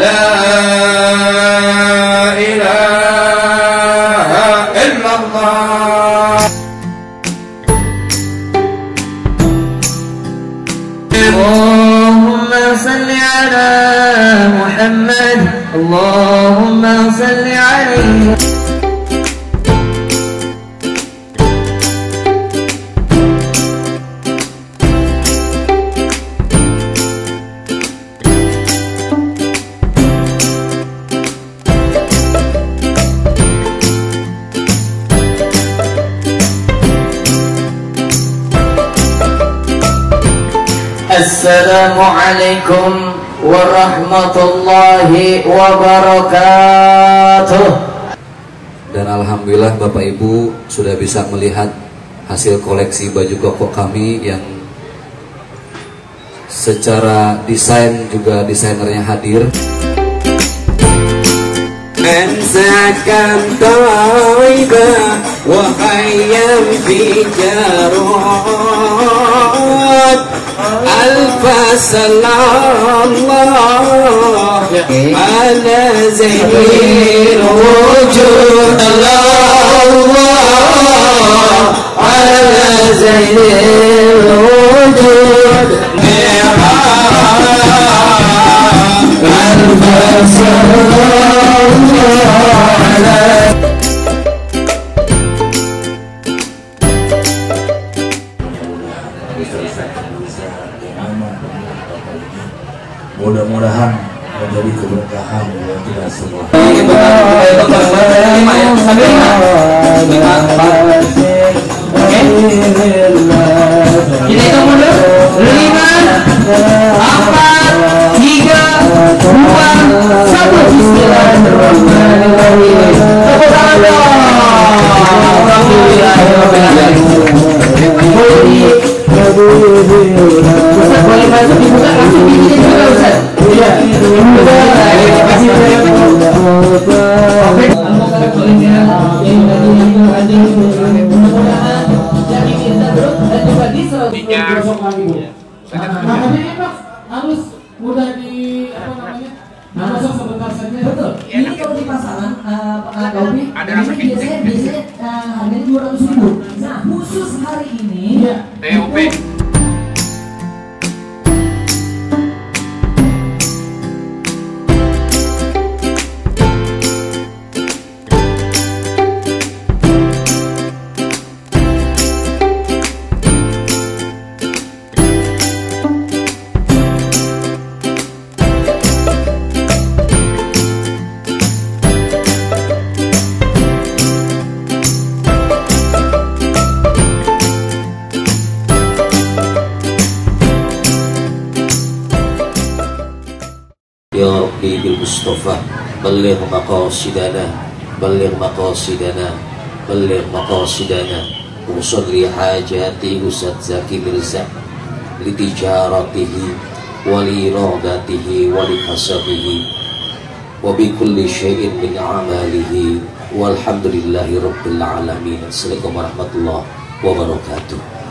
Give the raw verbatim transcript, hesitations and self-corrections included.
لا إله إلا الله. اللهم صل على محمد اللهم صل عليه. Assalamualaikum warahmatullahi wabarakatuh. Dan alhamdulillah Bapak Ibu sudah bisa melihat hasil koleksi baju koko kami yang secara desain juga desainernya hadir. أنساكم طيبة وخيم في جارات ألف سلام الله على زين الوجود الله على زين الوجود ألف سلام mudah-mudahan menjadi keberkahan buat kita semua. Kita hitung mundur. Lima, empat, tiga, dua, satu. Bismillahirrahmanirrahim. Tepuk tangan dong. Ustaz boleh masuk dibuka langsung bijinya juga Ustaz. Iya. Harus mudah di apa namanya? Masuk sebentar saja. Betul. Ini kalau di pasaran Pak Gaudi, ini biasanya biasanya harganya dua ratus ribu. Nah khusus hari ini T O P. Ya Rabbi bil Mustafa balligh maqasidana balligh maqasidana balligh maqasidana usalli hajati Ustaz Zaki Mirza li tijaratihi wa li iradatihi wa li hasabihi wa bi kulli syai'in min amalihi walhamdulillahi rabbil alamin. Assalamualaikum warahmatullahi wabarakatuh.